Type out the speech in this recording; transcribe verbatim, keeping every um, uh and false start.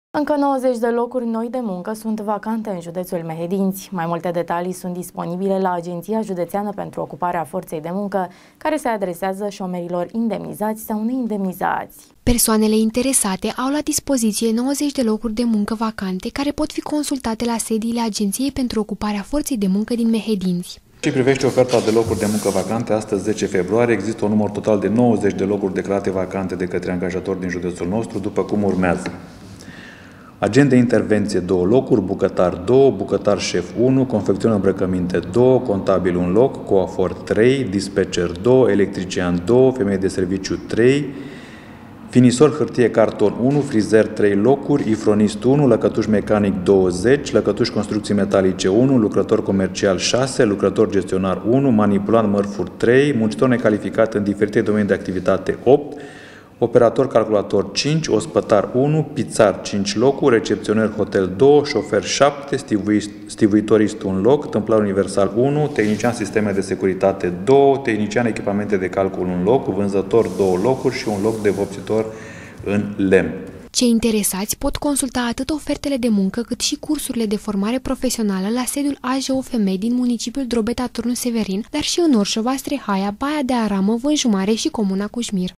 Încă nouăzeci de locuri noi de muncă sunt vacante în județul Mehedinți. Mai multe detalii sunt disponibile la Agenția Județeană pentru Ocuparea Forței de Muncă, care se adresează șomerilor indemnizați sau neindemnizați. Persoanele interesate au la dispoziție nouăzeci de locuri de muncă vacante, care pot fi consultate la sediile Agenției pentru Ocuparea Forței de Muncă din Mehedinți. Ce privește oferta de locuri de muncă vacante, astăzi zece februarie există un număr total de nouăzeci de locuri declarate vacante de către angajatori din județul nostru, după cum urmează. Agent de intervenție două locuri, bucătar două, bucătar șef unu, confecțiune îmbrăcăminte două, contabil un loc, coafor trei, dispatcher doi, electrician doi, femeie de serviciu trei, finisor hârtie carton unu, frizer trei locuri, ifronist unu, lăcătuș mecanic douăzeci, lăcătuș construcții metalice unu, lucrător comercial șase, lucrător gestionar unu, manipulant mărfuri trei, muncitor necalificat în diferite domenii de activitate opt, operator calculator cinci, ospătar unu, pizzar cinci locuri, recepționer hotel doi, șofer șapte, stivuitorist un loc, tâmplar universal unu, tehnician sisteme de securitate doi, tehnician echipamente de calcul un loc, vânzător două locuri și un loc de vopsitor în lemn. Cei interesați pot consulta atât ofertele de muncă, cât și cursurile de formare profesională la sediul A J O Femei din municipiul Drobeta Turnu Severin, dar și în Orșova, Strehaia, Baia de Aramă, Vânjumare și Comuna Cușmir.